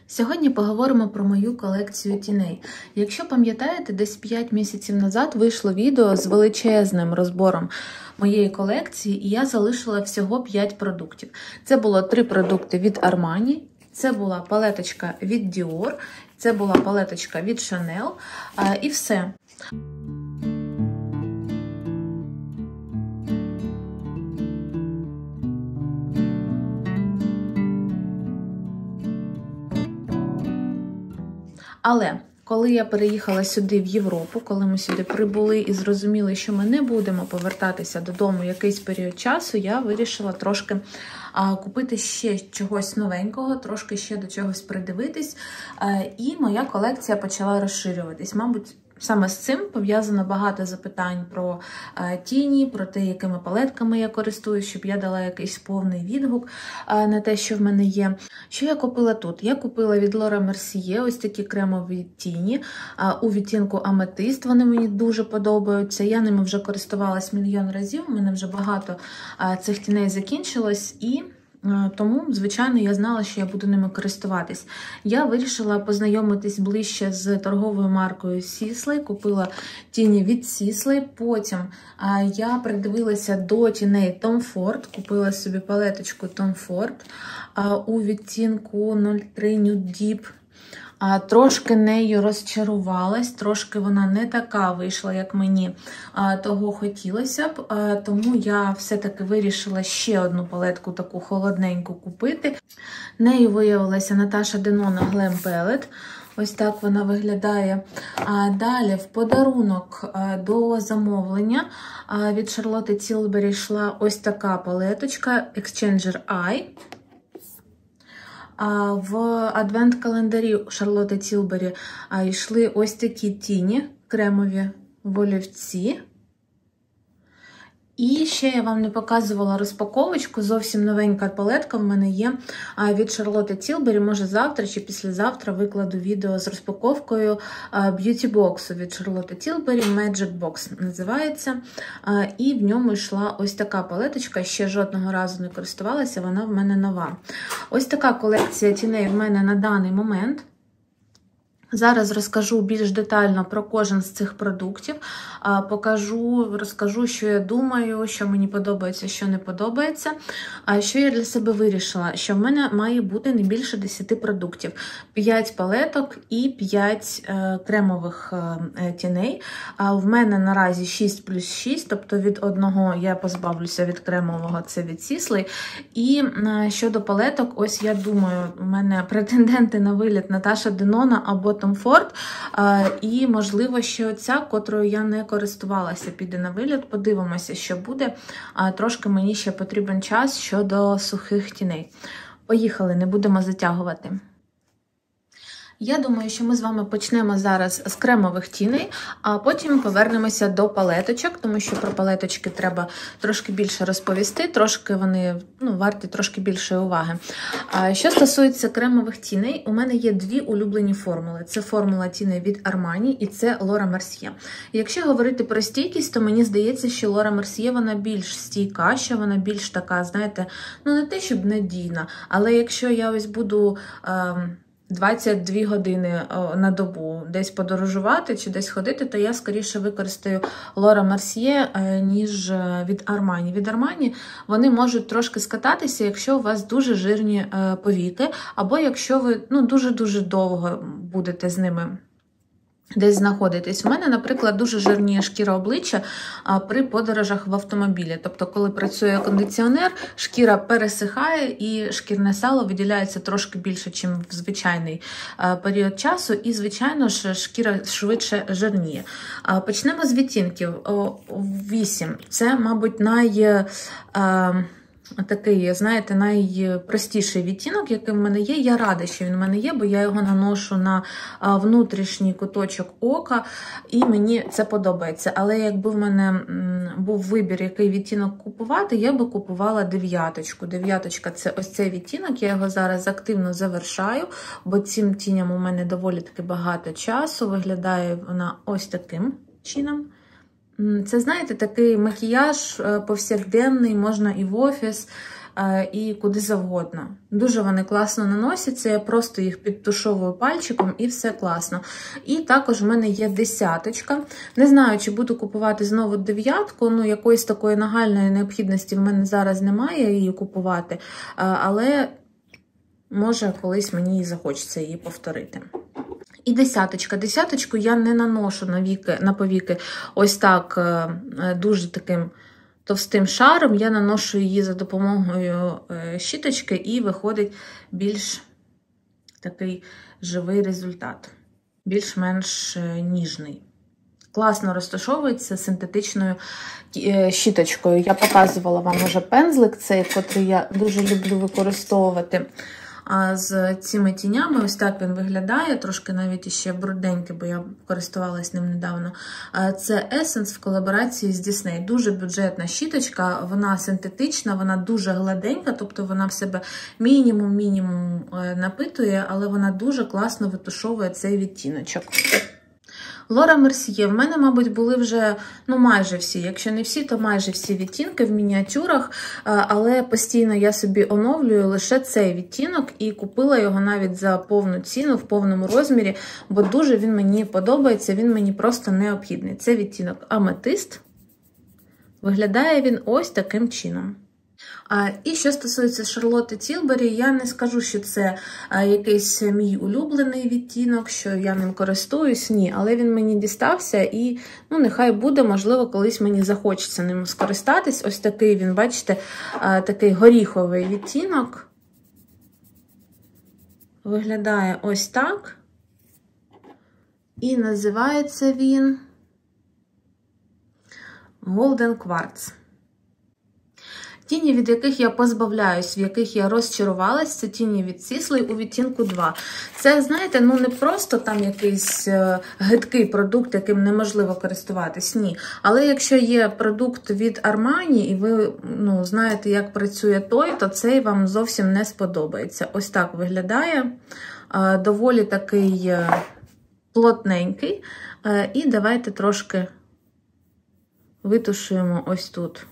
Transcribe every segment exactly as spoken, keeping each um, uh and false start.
Сьогодні поговоримо про мою колекцію тіней. Якщо пам'ятаєте, десь п'ять місяців назад вийшло відео з величезним розбором моєї колекції, і я залишила всього п'ять продуктів. Це було три продукти від Armani, це була палеточка від Dior, це була палеточка від Chanel, і все. Але коли я переїхала сюди, в Європу, коли ми сюди прибули і зрозуміли, що ми не будемо повертатися додому якийсь період часу, я вирішила трошки а, купити ще чогось новенького, трошки ще до чогось придивитись. А, і моя колекція почала розширюватись. Мабуть, саме з цим пов'язано багато запитань про а, тіні, про те, якими палетками я користуюсь, щоб я дала якийсь повний відгук а, на те, що в мене є. Що я купила тут? Я купила від Laura Mercier ось такі кремові тіні а, у відтінку аметист. Вони мені дуже подобаються. Я ними вже користувалась мільйон разів, у мене вже багато а, цих тіней закінчилось і... Тому, звичайно, я знала, що я буду ними користуватись. Я вирішила познайомитись ближче з торговою маркою Sisley, купила тіні від Sisley, потім я придивилася до тіней Tom Ford, купила собі палеточку Tom Ford у відтінку нуль три Nude Deep. А, трошки нею розчарувалась, трошки вона не така вийшла, як мені а, того хотілося б, а, тому я все-таки вирішила ще одну палетку таку холодненьку купити. Нею виявилася Natasha Denona Glam Palette. Ось так вона виглядає. А далі в подарунок а, до замовлення а, від Charlotte Tilbury йшла ось така палеточка Exchanger Eye. В адвент-календарі Charlotte Tilbury йшли ось такі тіні кремові в олівці. І ще я вам не показувала розпаковочку, зовсім новенька палетка в мене є від Charlotte Tilbury. Може завтра чи післязавтра викладу відео з розпаковкою Beauty Box від Charlotte Tilbury, Magic Box називається. І в ньому йшла ось така палеточка, ще жодного разу не користувалася, вона в мене нова. Ось така колекція тіней в мене на даний момент. Зараз розкажу більш детально про кожен з цих продуктів, покажу, розкажу, що я думаю, що мені подобається, що не подобається. А що я для себе вирішила? Що в мене має бути не більше десяти продуктів. п'ять палеток і п'ять кремових тіней. В мене наразі шість плюс шість, тобто від одного я позбавлюся від кремового, це від Sisley. І щодо палеток, ось я думаю, у мене претенденти на виліт Natasha Denona або Tom Ford, і, можливо, ще оця, котрою я не користувалася, піде на виліт. Подивимося, що буде. Трошки мені ще потрібен час щодо сухих тіней. Поїхали, не будемо затягувати. Я думаю, що ми з вами почнемо зараз з кремових тіней, а потім повернемося до палеточок, тому що про палеточки треба трошки більше розповісти, трошки вони ну, варті трошки більшої уваги. А що стосується кремових тіней, у мене є дві улюблені формули. Це формула тіней від Armani і це Laura Mercier. Якщо говорити про стійкість, то мені здається, що Laura Mercier вона більш стійка, що вона більш така, знаєте, ну не те, щоб надійна, але якщо я ось буду... Е двадцять дві години на добу десь подорожувати чи десь ходити, то я скоріше використаю Laura Mercier, ніж від Armani. Від Armani вони можуть трошки скататися, якщо у вас дуже жирні повіки, або якщо ви ну, дуже-дуже довго будете з ними десь знаходитись. У мене, наприклад, дуже жирніє шкіра обличчя при подорожах в автомобілі. Тобто, коли працює кондиціонер, шкіра пересихає і шкірне сало виділяється трошки більше, ніж в звичайний період часу. І, звичайно ж, шкіра швидше жирніє. Почнемо з відтінків. вісім. Це, мабуть, най... Такий, знаєте, найпростіший відтінок, який в мене є. Я рада, що він в мене є, бо я його наношу на внутрішній куточок ока, і мені це подобається. Але якби в мене був вибір, який відтінок купувати, я би купувала дев'яточку. Дев'яточка – це ось цей відтінок, я його зараз активно завершаю, бо цим тіням у мене доволі таки багато часу. Виглядає вона ось таким чином. Це, знаєте, такий макіяж повсякденний, можна і в офіс, і куди завгодно. Дуже вони класно наносяться, я просто їх підтушовую пальчиком і все класно. І також в мене є десяточка. Не знаю, чи буду купувати знову дев'ятку, ну якоїсь такої нагальної необхідності в мене зараз немає її купувати, але може колись мені і захочеться її повторити. І десяточка. Десяточку я не наношу на, віки, на повіки ось так дуже таким товстим шаром. Я наношу її за допомогою щіточки і виходить більш такий живий результат. Більш-менш ніжний. Класно розташовується синтетичною щіточкою. Я показувала вам вже пензлик цей, котрий я дуже люблю використовувати. А з цими тінями ось так він виглядає, трошки навіть іще брудненький, бо я користувалась ним недавно. Це Essence в колаборації з Disney. Дуже бюджетна щіточка, вона синтетична, вона дуже гладенька, тобто вона в себе мінімум-мінімум напитує, але вона дуже класно витушовує цей відтіночок. Лора Мерсьє. В мене, мабуть, були вже, ну, майже всі, якщо не всі, то майже всі відтінки в мініатюрах, але постійно я собі оновлюю лише цей відтінок і купила його навіть за повну ціну, в повному розмірі, бо дуже він мені подобається, він мені просто необхідний. Це відтінок Аметист. Виглядає він ось таким чином. І що стосується Шарлотти Тілбері, я не скажу, що це якийсь мій улюблений відтінок, що я ним користуюсь, ні, але він мені дістався і, ну, нехай буде, можливо, колись мені захочеться ним скористатись. Ось такий він, бачите, такий горіховий відтінок. Виглядає ось так. І називається він Golden Quartz. Тіні, від яких я позбавляюсь, в яких я розчарувалась, це тіні від Sisley у відтінку два. Це, знаєте, ну не просто там якийсь гидкий продукт, яким неможливо користуватись, ні. Але якщо є продукт від Armani, і ви, ну, знаєте, як працює той, то цей вам зовсім не сподобається. Ось так виглядає. Доволі такий плотненький. І давайте трошки витушуємо ось тут.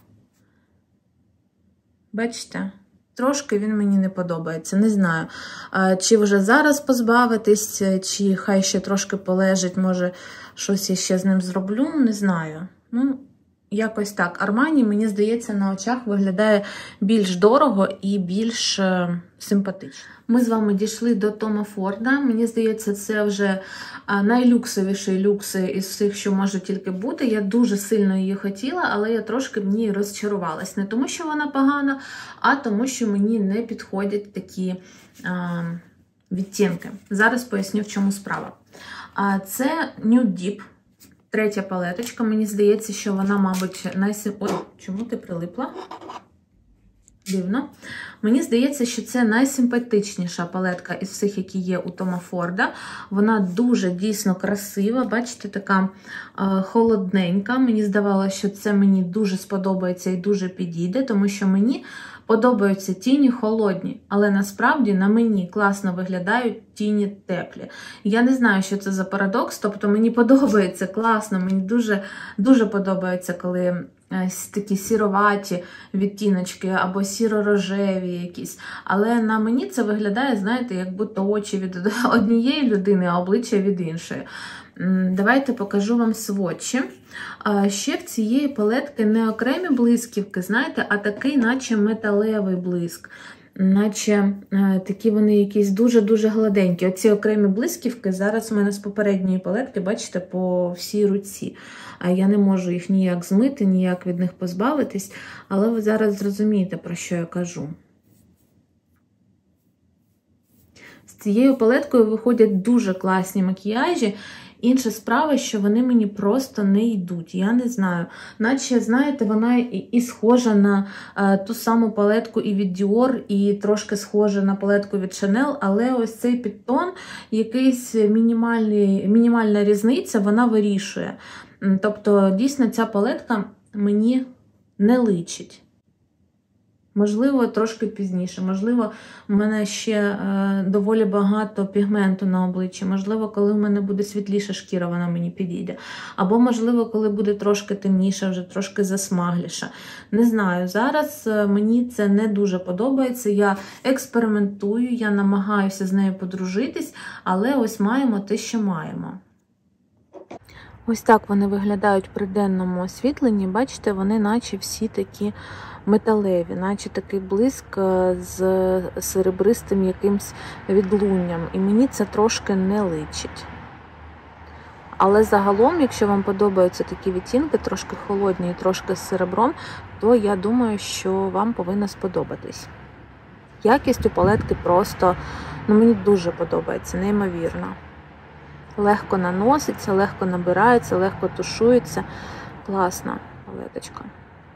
Бачите? Трошки він мені не подобається. Не знаю, чи вже зараз позбавитись, чи хай ще трошки полежить, може щось я ще з ним зроблю, не знаю. Ну, якось так. Армані, мені здається, на очах виглядає більш дорого і більш симпатично. Ми з вами дійшли до Тома Форда. Мені здається, це вже найлюксовіший люкс із всіх, що може тільки бути. Я дуже сильно її хотіла, але я трошки в ній розчарувалась. Не тому, що вона погана, а тому, що мені не підходять такі а, відтінки. Зараз поясню, в чому справа. А, це Nude Deep. Третя палеточка. Мені здається, що вона, мабуть, найсим... Ой, чому ти прилипла? Дивно. Мені здається, що це найсимпатичніша палетка із всіх, які є у Тома Форда. Вона дуже дійсно красива. Бачите, така е, холодненька. Мені здавалося, що це мені дуже сподобається і дуже підійде, тому що мені подобаються тіні холодні, але насправді на мені класно виглядають тіні теплі. Я не знаю, що це за парадокс, тобто мені подобається класно, мені дуже, дуже подобається, коли такі сіроваті відтіночки або сіро-рожеві якісь. Але на мені це виглядає, знаєте, як будто очі від однієї людини, а обличчя від іншої. Давайте покажу вам сводчі. Ще в цієї палетки не окремі блисківки, знаєте, а такий наче металевий блиск. Наче такі вони якісь дуже-дуже гладенькі. Оці окремі блисківки зараз у мене з попередньої палетки, бачите, по всій руці. Я не можу їх ніяк змити, ніяк від них позбавитись, але ви зараз зрозумієте, про що я кажу. З цією палеткою виходять дуже класні макіяжі. Інша справа, що вони мені просто не йдуть, я не знаю. Наче, знаєте, вона і схожа на е, ту саму палетку і від Dior, і трошки схожа на палетку від Chanel, але ось цей підтон, якийсь мінімальний, мінімальна різниця, вона вирішує. Тобто, дійсно, ця палетка мені не личить. Можливо, трошки пізніше, можливо, в мене ще е, доволі багато пігменту на обличчі, можливо, коли в мене буде світліша шкіра, вона мені підійде. Або, можливо, коли буде трошки темніша, вже трошки засмагліша. Не знаю, зараз мені це не дуже подобається, я експериментую, я намагаюся з нею подружитись, але ось маємо те, що маємо. Ось так вони виглядають при денному освітленні, бачите, вони наче всі такі металеві, наче такий блиск з серебристим якимсь відлунням. І мені це трошки не личить. Але загалом, якщо вам подобаються такі відтінки, трошки холодні і трошки з серебром, то я думаю, що вам повинно сподобатись. Якість у палетки просто, ну мені дуже подобається, неймовірно. Легко наноситься, легко набирається, легко тушується. Класна палеточка.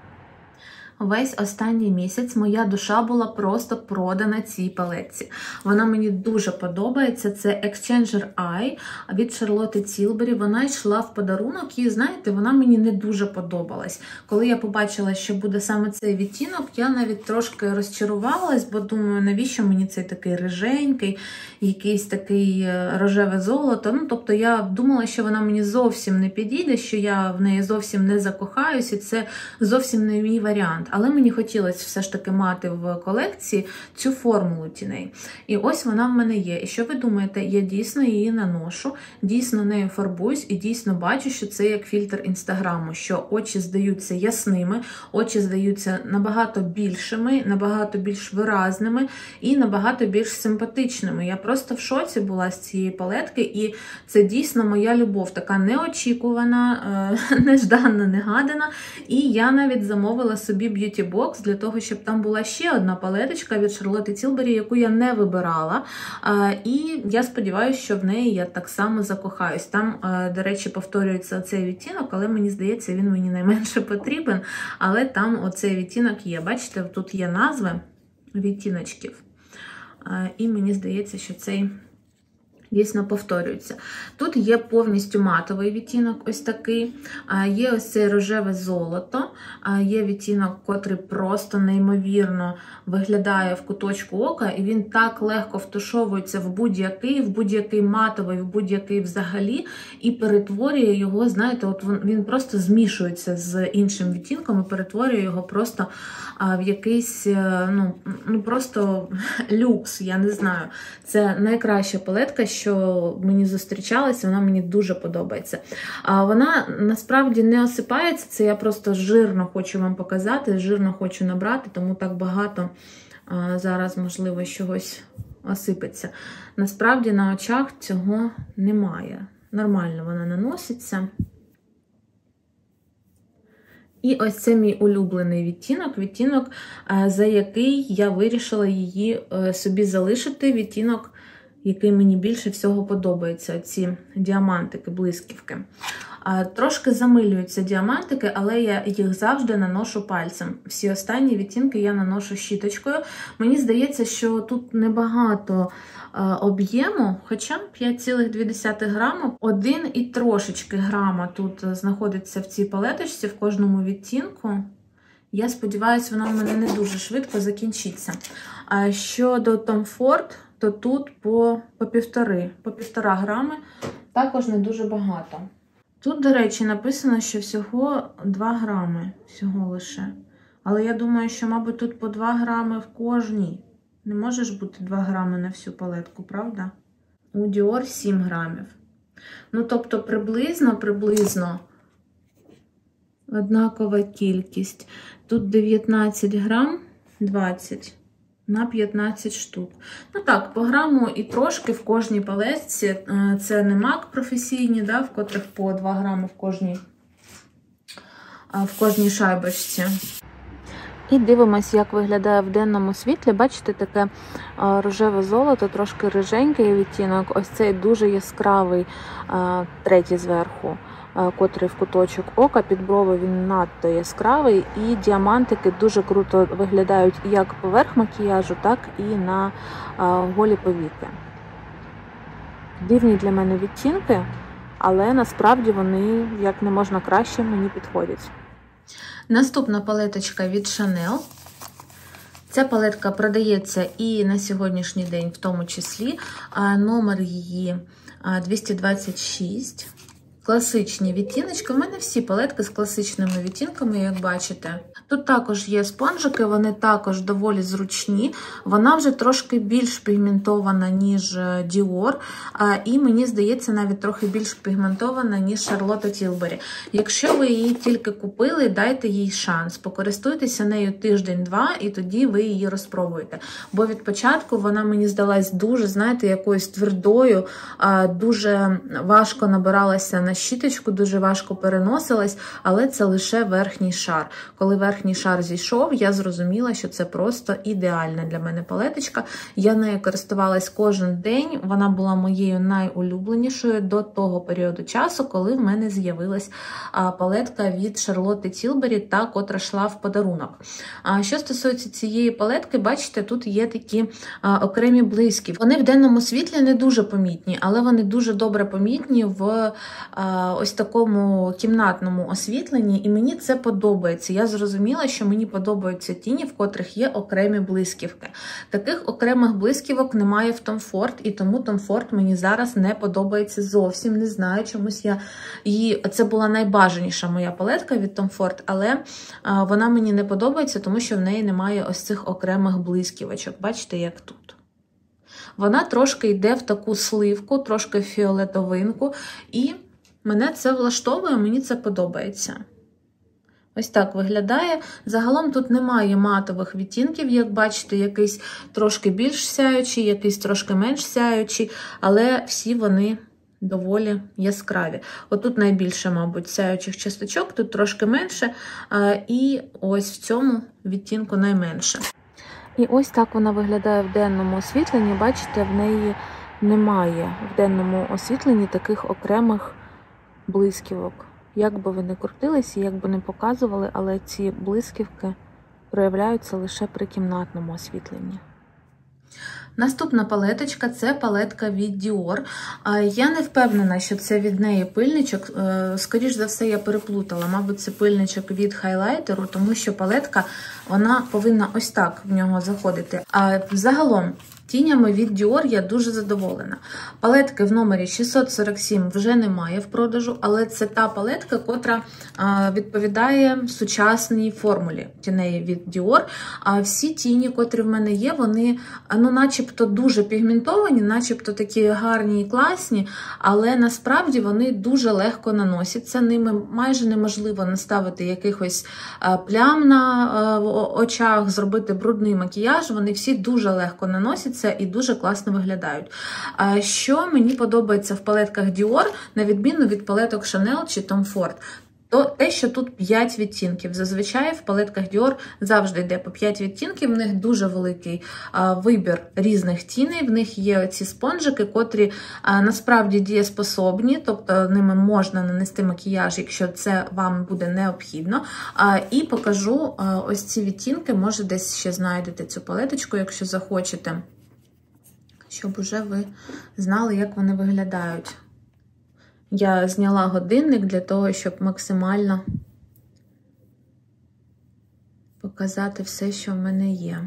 Весь останній місяць моя душа була просто продана цій палетці. Вона мені дуже подобається. Це Exchanger Eye від Charlotte Tilbury. Вона йшла в подарунок і, знаєте, вона мені не дуже подобалась. Коли я побачила, що буде саме цей відтінок, я навіть трошки розчарувалась, бо думаю, навіщо мені цей такий риженький, якийсь такий рожеве золото. Ну, тобто я думала, що вона мені зовсім не підійде, що я в неї зовсім не закохаюсь, і це зовсім не мій варіант. Але мені хотілося все ж таки мати в колекції цю формулу тіней. І ось вона в мене є. І що ви думаєте, я дійсно її наношу, дійсно нею фарбуюсь і дійсно бачу, що це як фільтр інстаграму, що очі здаються ясними, очі здаються набагато більшими, набагато більш виразними і набагато більш симпатичними. Я просто в шоці була з цієї палетки, і це дійсно моя любов, така неочікувана, неждана, негадана. І я навіть замовила собі Beauty Box для того, щоб там була ще одна палеточка від Charlotte Tilbury, яку я не вибирала. І я сподіваюся, що в неї я так само закохаюсь. Там, до речі, повторюється цей відтінок, але мені здається, він мені найменше потрібен. Але там оцей відтінок є. Бачите, тут є назви відтіночків. І мені здається, що цей дійсно повторюється. Тут є повністю матовий відтінок, ось такий. Є ось цей рожеве золото. Є відтінок, котрий просто неймовірно виглядає в куточку ока, і він так легко втушовується в будь-який, в будь-який матовий, в будь-який взагалі, і перетворює його, знаєте, от він просто змішується з іншим відтінком і перетворює його просто в якийсь, ну, ну просто люкс, я не знаю. Це найкраща палетка, що мені зустрічалася, вона мені дуже подобається. А вона насправді не осипається, це я просто жирно хочу вам показати, жирно хочу набрати, тому так багато а, зараз, можливо, чогось осипеться. Насправді на очах цього немає. Нормально вона наноситься. І ось це мій улюблений відтінок, відтінок, за який я вирішила її собі залишити, відтінок, який мені більше всього подобається, ці діамантики, блисківки. Трошки замилюються діамантики, але я їх завжди наношу пальцем. Всі останні відтінки я наношу щіточкою. Мені здається, що тут небагато об'єму, хоча п'ять цілих дві десятих грама, один і трошечки грама тут знаходиться в цій палеточці, в кожному відтінку. Я сподіваюся, вона в мене не дуже швидко закінчиться. А щодо Tom Ford, то тут по, по півтори, по півтора грами, також не дуже багато. Тут, до речі, написано, що всього два грами, всього лише. Але я думаю, що, мабуть, тут по два грами в кожній. Не може ж бути два грами на всю палетку, правда? У Dior сім грамів. Ну, тобто, приблизно, приблизно однакова кількість. Тут дев'ятнадцять грам, двадцять на п'ятнадцять штук. Ну так, по граму і трошки в кожній палетці. Це не MAC професійні, да, в котрих по два грами в кожній, в кожній шайбочці. І дивимось, як виглядає в денному світлі. Бачите, таке рожеве золото, трошки риженький відтінок. Ось цей дуже яскравий, третій зверху, котрий в куточок ока, під брови він надто яскравий. І діамантики дуже круто виглядають як поверх макіяжу, так і на голі повіки. Дивні для мене відтінки, але насправді вони, як не можна краще, мені підходять. Наступна палеточка від Chanel. Ця палетка продається і на сьогоднішній день в тому числі. Номер її двісті двадцять шість. Класичні відтіночки. У мене всі палетки з класичними відтінками, як бачите. Тут також є спонжики, вони також доволі зручні. Вона вже трошки більш пігментована, ніж Dior. І, мені здається, навіть трохи більш пігментована, ніж Charlotte Tilbury. Якщо ви її тільки купили, дайте їй шанс. Покористуйтеся нею тиждень-два, і тоді ви її розпробуєте. Бо від початку вона мені здалась дуже, знаєте, якоюсь твердою, дуже важко набиралася на щіточку, дуже важко переносилась, але це лише верхній шар. Коли верхній шар зійшов, я зрозуміла, що це просто ідеальна для мене палеточка. Я нею користувалась кожен день, вона була моєю найулюбленішою до того періоду часу, коли в мене з'явилась палетка від Charlotte Tilbury, та котра йшла в подарунок. А що стосується цієї палетки, бачите, тут є такі окремі блисківки. Вони в денному світлі не дуже помітні, але вони дуже добре помітні в ось такому кімнатному освітленні, і мені це подобається. Я зрозуміла, що мені подобаються тіні, в котрих є окремі блисківки. Таких окремих блисківок немає в Tom Ford, і тому Tom Ford мені зараз не подобається зовсім. Не знаю, чомусь я її... Це була найбажаніша моя палетка від Tom Ford, але вона мені не подобається, тому що в неї немає ось цих окремих блисківочок. Бачите, як тут. Вона трошки йде в таку сливку, трошки фіолетовинку, і мене це влаштовує, мені це подобається. Ось так виглядає. Загалом тут немає матових відтінків, як бачите, якийсь трошки більш сяючий, якийсь трошки менш сяючий, але всі вони доволі яскраві. Отут найбільше, мабуть, сяючих часточок, тут трошки менше, і ось в цьому відтінку найменше. І ось так вона виглядає в денному освітленні. Бачите, в неї немає в денному освітленні таких окремих блисківок. Як би вони крутилися, як би не показували, але ці блисківки проявляються лише при кімнатному освітленні. Наступна палеточка – це палетка від Dior. Я не впевнена, що це від неї пильничок. Скоріш за все, я переплутала. Мабуть, це пильничок від хайлайтеру, тому що палетка, вона повинна ось так в нього заходити. А загалом, тінями від Dior я дуже задоволена. Палетки в номері шістсот сорок сім вже немає в продажу, але це та палетка, котра відповідає сучасній формулі тіней від Dior. А всі тіні, котрі в мене є, вони, ну, начебто дуже пігментовані, начебто такі гарні і класні, але насправді вони дуже легко наносяться. Ними майже неможливо наставити якихось плям на очах, зробити брудний макіяж. Вони всі дуже легко наносяться і дуже класно виглядають. А що мені подобається в палетках Dior, на відміну від палеток Chanel чи Tom Ford, то те, що тут п'ять відтінків. Зазвичай в палетках Dior завжди йде по п'ять відтінків, в них дуже великий а, вибір різних тіней, в них є ці спонжики, котрі а, насправді дієспособні, тобто ними можна нанести макіяж, якщо це вам буде необхідно. А, і покажу а, ось ці відтінки, може десь ще знайдете цю палеточку, якщо захочете, щоб уже ви знали, як вони виглядають. Я зняла годинник для того, щоб максимально показати все, що в мене є.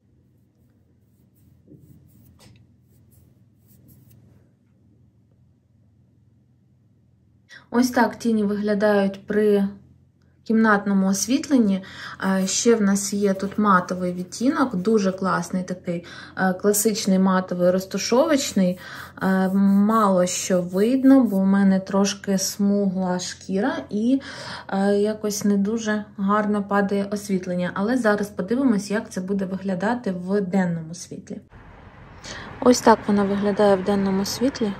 Ось так тіні виглядають при кімнатному освітленні. Ще в нас є тут матовий відтінок, дуже класний такий класичний матовий розтушовочний. Мало що видно, бо в мене трошки смугла шкіра і якось не дуже гарно падає освітлення. Але зараз подивимось, як це буде виглядати в денному світлі. Ось так вона виглядає в денному світлі.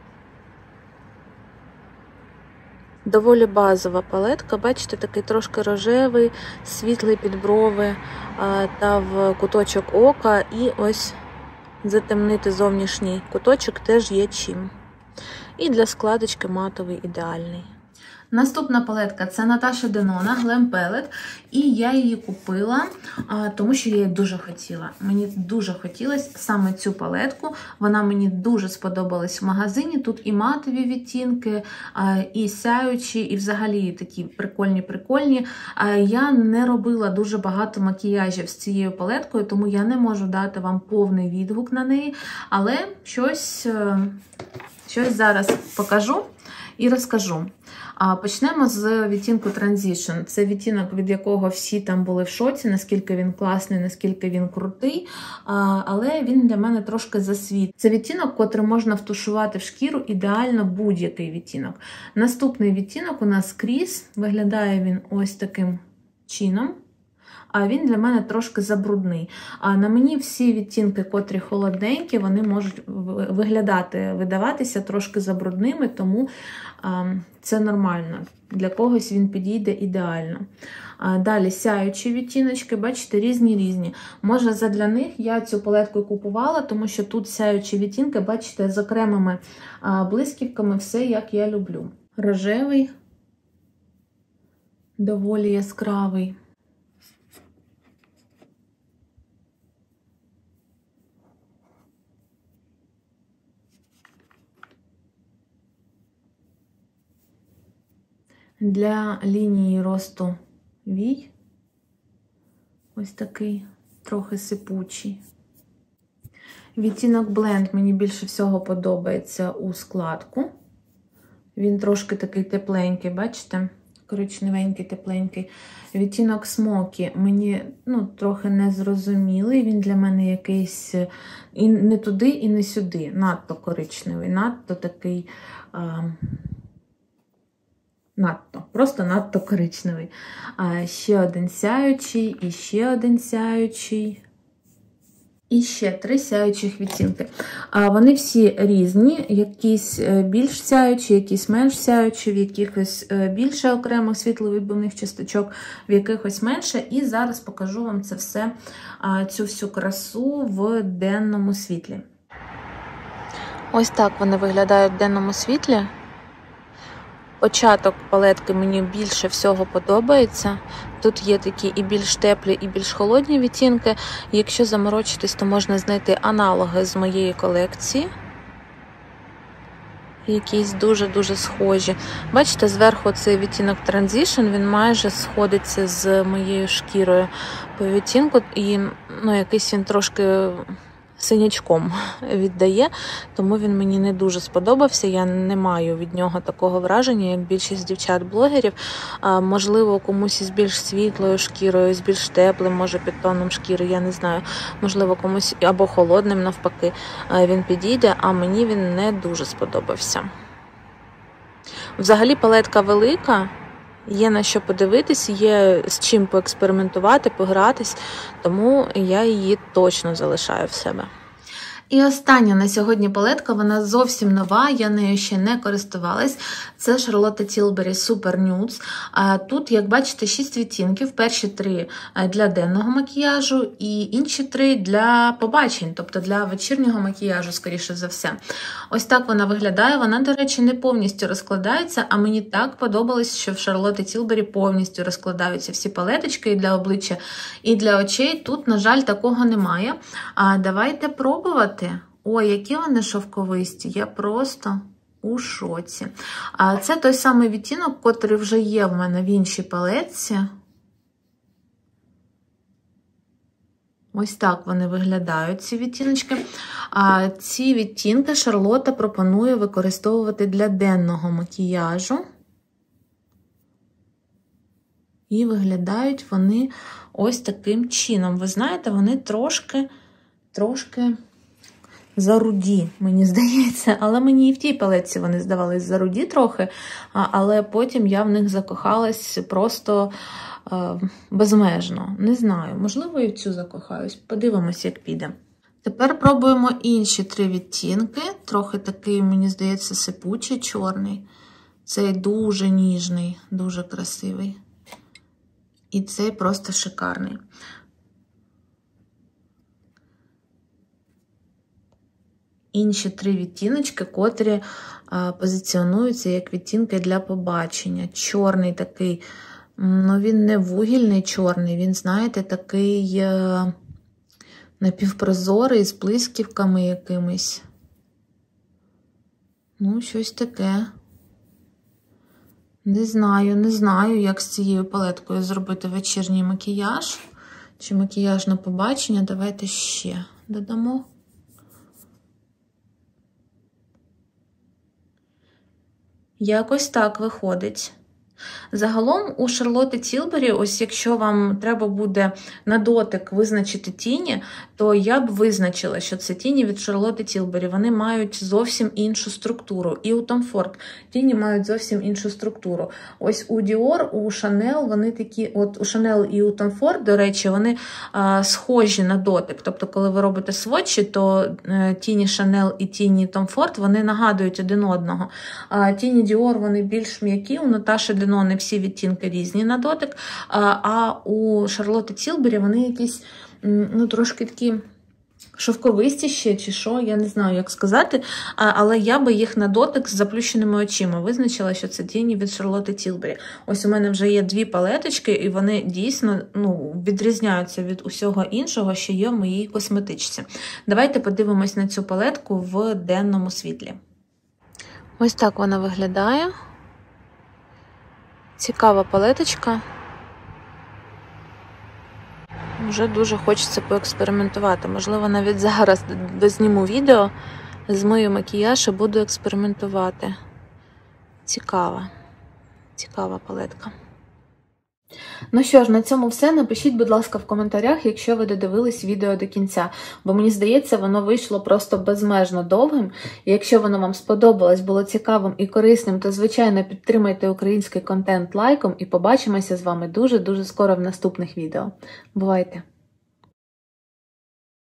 Доволі базова палетка, бачите, такий трошки рожевий, світлий під брови та в куточок ока. І ось затемнити зовнішній куточок теж є чим. І для складочки матовий ідеальний. Наступна палетка – це Natasha Denona Glam Palette, і я її купила, тому що я її дуже хотіла. Мені дуже хотілося саме цю палетку, вона мені дуже сподобалась в магазині. Тут і матові відтінки, і сяючі, і взагалі такі прикольні-прикольні. Я не робила дуже багато макіяжів з цією палеткою, тому я не можу дати вам повний відгук на неї, але щось, щось зараз покажу і розкажу. Почнемо з відтінку Transition. Це відтінок, від якого всі там були в шоці, наскільки він класний, наскільки він крутий, але він для мене трошки засвіт. Це відтінок, котрий можна втушувати в шкіру ідеально будь-який відтінок. Наступний відтінок у нас Crease, виглядає він ось таким чином. А він для мене трошки забрудний. А на мені всі відтінки, котрі холодненькі, вони можуть виглядати, видаватися трошки забрудними, тому а, це нормально. Для когось він підійде ідеально. А, далі сяючі відтіночки, бачите, різні-різні. Може, задля них я цю палетку купувала, тому що тут сяючі відтінки, бачите, з окремими а, блисківками, все як я люблю. Рожевий, доволі яскравий. Для лінії росту вій ось такий трохи сипучий. Відтінок Blend мені більше всього подобається у складку. Він трошки такий тепленький, бачите? Коричневенький, тепленький. Відтінок Smoky мені ну, трохи незрозумілий. Він для мене якийсь і не туди, і не сюди. Надто коричневий, надто такий... А... Надто, просто надто коричневий. А, ще один сяючий, і ще один сяючий. І ще три сяючих відтінки. А, вони всі різні, якісь більш сяючі, якісь менш сяючі, в якихось більше окремих світловідбивних часточок, в якихось менше. І зараз покажу вам це все, а, цю всю красу в денному світлі. Ось так вони виглядають в денному світлі. Початок палетки мені більше всього подобається. Тут є такі і більш теплі, і більш холодні відтінки. Якщо заморочитись, то можна знайти аналоги з моєї колекції. Якісь дуже-дуже схожі. Бачите, зверху цей відтінок Transition, він майже сходиться з моєю шкірою по відтінку. І ну, якийсь він трошки... синячком віддає, тому він мені не дуже сподобався. Я не маю від нього такого враження, як більшість дівчат-блогерів. А, можливо, комусь із більш світлою шкірою, з більш теплим, може, підтоном шкіри, я не знаю. Можливо, комусь або холодним, навпаки, він підійде, а мені він не дуже сподобався. Взагалі, палетка велика. Є на що подивитись, є з чим поекспериментувати, погратись, тому я її точно залишаю в себе. І остання на сьогодні палетка, вона зовсім нова, я нею ще не користувалась. Це Charlotte Tilbury Super Nudes. Тут, як бачите, шість відтінків. Перші три для денного макіяжу і інші три для побачень, тобто для вечірнього макіяжу, скоріше за все. Ось так вона виглядає. Вона, до речі, не повністю розкладається, а мені так подобалось, що в Charlotte Tilbury повністю розкладаються всі палеточки і для обличчя, і для очей. Тут, на жаль, такого немає. А давайте пробувати. Ой, які вони шовковисті, я просто у шоці. А це той самий відтінок, котрий вже є в мене в іншій палетці. Ось так вони виглядають, ці відтіночки. А ці відтінки Шарлотта пропонує використовувати для денного макіяжу. І виглядають вони ось таким чином. Ви знаєте, вони трошки, трошки... заруді, мені здається, але мені і в тій палетці вони здавались заруді трохи, але потім я в них закохалась просто е, безмежно. Не знаю, можливо і в цю закохаюсь. Подивимось, як піде. Тепер пробуємо інші три відтінки. Трохи такий, мені здається, сипучий, чорний. Цей дуже ніжний, дуже красивий. І цей просто шикарний. інші три відтіночки, котрі а, позиціонуються як відтінки для побачення. Чорний такий, ну він не вугільний чорний, він, знаєте, такий а, напівпрозорий, з блисківками якимись. Ну, щось таке. Не знаю, не знаю, як з цією палеткою зробити вечірній макіяж. Чи макіяж на побачення. Давайте ще додамо. Якось так виходить. Загалом у Шарлотти Тілбері, ось якщо вам треба буде на дотик визначити тіні, то я б визначила, що це тіні від Шарлотти Тілбері. Вони мають зовсім іншу структуру. І у Tom Ford тіні мають зовсім іншу структуру. Ось у Dior, у Chanel, вони такі, от у Chanel і у Tom Ford, до речі, вони а, схожі на дотик. Тобто, коли ви робите сводчі, то а, тіні Chanel і тіні Tom Ford, вони нагадують один одного. А тіні Dior, вони більш м'які, у Наташі не всі відтінки різні на дотик, а у Шарлотти Тілбері вони якісь, ну, трошки такі шовковисті ще, чи що, я не знаю, як сказати, але я би їх на дотик з заплющеними очима визначила, що це тіні від Шарлотти Тілбері. Ось у мене вже є дві палеточки, і вони дійсно, ну, відрізняються від усього іншого, що є в моїй косметичці. Давайте подивимось на цю палетку в денному світлі. Ось так вона виглядає. Цікава палеточка. Вже дуже хочеться поекспериментувати. Можливо, навіть зараз дозніму відео, змию макіяж і буду експериментувати. Цікава. Цікава палетка. Ну що ж, на цьому все. Напишіть, будь ласка, в коментарях, якщо ви додивились відео до кінця. Бо мені здається, воно вийшло просто безмежно довгим. І якщо воно вам сподобалось, було цікавим і корисним, то, звичайно, підтримайте український контент лайком і побачимося з вами дуже-дуже скоро в наступних відео. Бувайте!